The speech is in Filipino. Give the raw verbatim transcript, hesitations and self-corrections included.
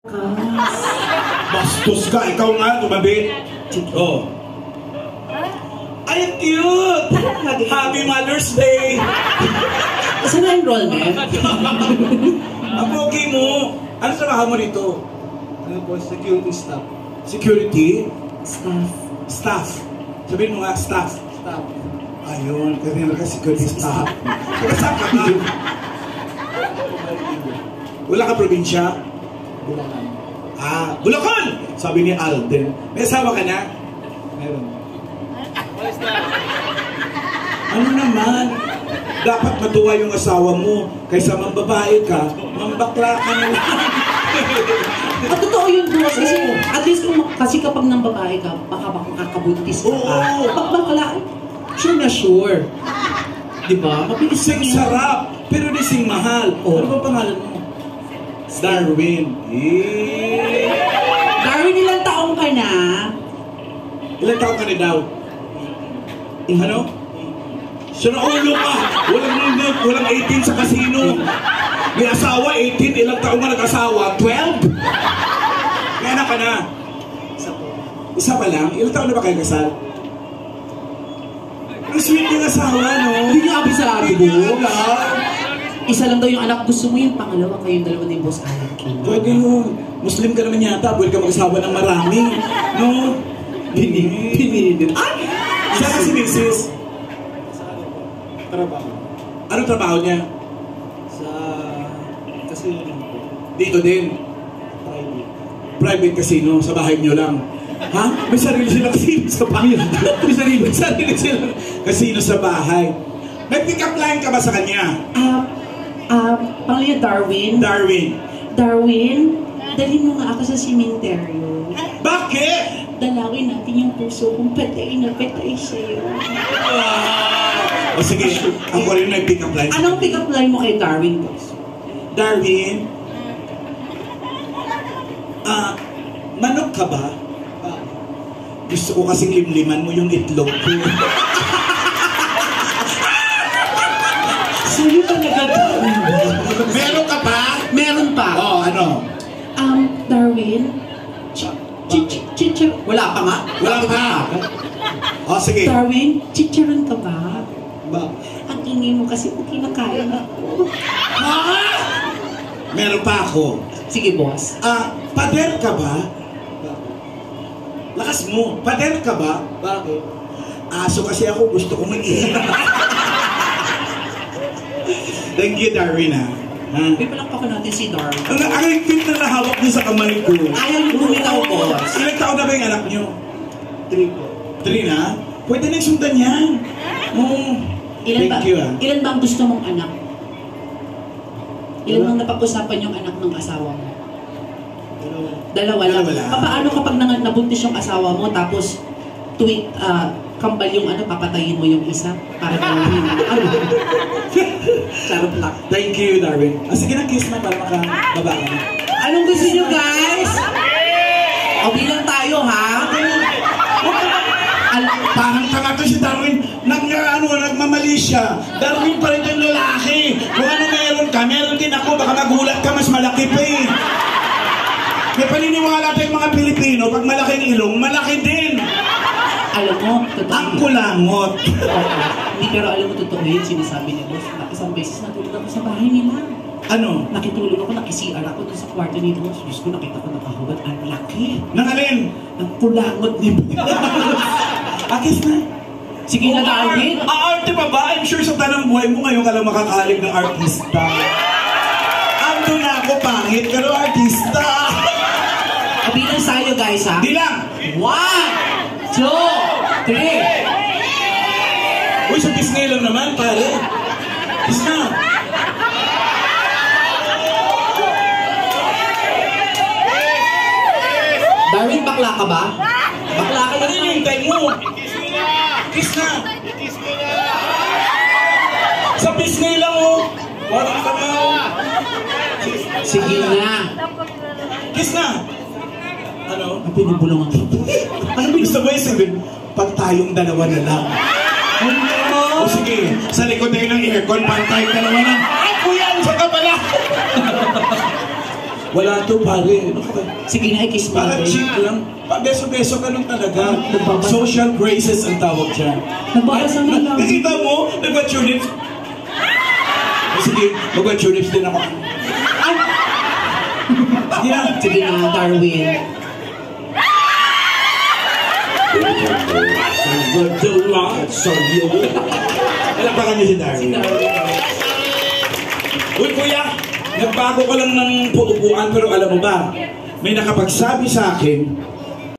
Bastos ka, ikaw nga, tumabi. Oh. Ay, cute! Happy Mother's Day! Saan na enrollment? Ang pogi mo. Ano trabaho mo rito? Ano po, security staff. Security? Staff. Staff. Sabihin mo nga, staff. Staff. Ayun, kasi ka security staff. Saan ka ba? Wala ka probinsya? Bulacan. Ah, Bulacan! Sabi ni Alden. May asawa ka na? Meron. Ano naman? Dapat matuwa yung asawa mo. Kaysa mambabae ka, mambakla ka na lang. At totoo yun, boss. Kasi, at least kung, kasi kapag nang babae ka, baka baka makakabuntis ka. Oo. Kapag bakla, sure na sure. Diba? Mabilis Sing sarap, pero di sing mahal. Oh. Ano ba pangalan mo? Darwin. Eh. Darwin, ilang taong ka na? Ilang taon ka na daw? Ano? Siya na ulo ka! Walang, walang eighteen sa casino. May asawa, eighteen. Ilang taon ka nag-asawa? twelve? May anak ka na? Isa po. Isa pa lang? Ilang taon na ba kayo kasal? Ang sweet yung asawa, no? Hindi nga sabi Hindi mo. nga lang. Isa lang daw yung anak. Gusto mo yung pangalawa, kayong dalawa ni Boss Alan King. Pwede yun. Muslim ka naman yata. Pwede ka mag-asawa ng marami. No? Pinilin. Ay! Saan ka si Missus? Sa ano po? Trabaho. Ano trabaho niya? Sa casino lang po. Dito din. Private. Private casino. Sa bahay niyo lang. Ha? May sarili silang casino sa bahay. May sarili, may sarili silang casino sa bahay. May pick-up line ka ba sa kanya? Ah, ah, pangalan niya Darwin. Darwin. Darwin, dalhin mo nga ako sa simenteryo. Bakit? Dalawin natin yung puso kung patay na patay sa'yo. Wow! O sige, ako rin may pick-up line. Anong pick-up line mo kay Darwin, boss? Darwin? Ah, manok ka ba? Ah, Gusto ko kasing limliman mo yung itlog ko. Sa'yo talaga, Darwin. Meron ka pa? Meron pa. Oo, ano? Um, Darwin? Ch ch ch ch ch Wala pa nga? Wala pa. O sige. Darwin, chicharon ka ba? ba? Ang ingay mo kasi kung kinakain ako. Ha? Meron pa ako. Sige, boss. Ah, pader ka ba? Bakit? Lakas mo. Pader ka ba? Bakit? Aso kasi ako, gusto kong mag-ihi. Thank you, Darwin, ha? Ha? May palakpakan natin si Darwin. Ang ang higpit na nahawak niyo sa kamay ko. Ayaw niyo bumitaw, boss. Ilang taon na ba yung anak niyo? Three po. Three na? Pwede na sundan yan. Oh, Ilan thank ba, you, ha? ilan ba ang gusto mong anak? Ilan bang napag-usapan yung anak ng asawa mo? Dalawa. Dalawa lang. Dalawa lang. Paano kapag nang- nabuntis yung asawa mo tapos tweet, ah, kambal yung ano, papatayin mo yung isa para dalawin. Ano? Charot lang. Thank you, Darwin. Ah, sige na, kiss na para makababa ka na. Anong gusto nyo, guys? O bilang tayo, ha? Al parang tanga to si Darwin. Nag, ano, nagmamali siya. Darwin pa rin yung lalaki. Kung ano meron ka, meron din ako. Baka magulat ka, mas malaki pa eh. May paniniwala tayong mga Pilipino, pag malaking ilong, malaki din. Alam mo, totoo Ang yun. kulangot. Oo. Hindi, pero alam mo, totoo yun, sinasabi ni Boss. Na isang beses natulog ako sa bahay nila. Ano? Nakitulog ako, naki-C R ako dun sa kwarto ni Boss. Diyos ko, nakita ko nakahubad. Ang laki. Nangalin? Ang kulangot ni Boss. Akis na. Sige na, Darwin. Aarte pa ba? I'm sure sa tanang buhay mo ngayon ka lang makakalig ng artista. Ando na ako, pangit, pero artista. O bilang sa'yo, guys, ha? Di lang. One, two, three. Uy, sa Disney lang naman, pare. Kiss na. Darwin, bakla ka ba? Bakla ka Ano na yung hintay mo? Kiss na. Sa Disney lang, oh. Walang ka na, oh. Sige na. Kiss na. Ano? Ang pinubulungan ko. Ano gusto mo yung sabihin? Pag tayong dalawa na lang. Ano? O sige, sa likod tayo ng aircon, pag tayong dalawa na. Ay, kuya, sa ka pala. Wala to, pare. Ano ka ba? Sige na, i-kiss mo. Parang cheap lang. Pabeso-beso ka lang talaga. Nagbabasa. Social graces ang tawag dyan. Nagbabasa na lang. Nakita mo? Nag-wet your lips. Oh, sige, mag-wet your lips din ako. Sige na. Sige na, Darwin. The lights on you. Palakpakan niyo si Darwin. Uy, kuya, nagbago ka lang ng puupuan, pero alam mo ba, may nakapagsabi sa akin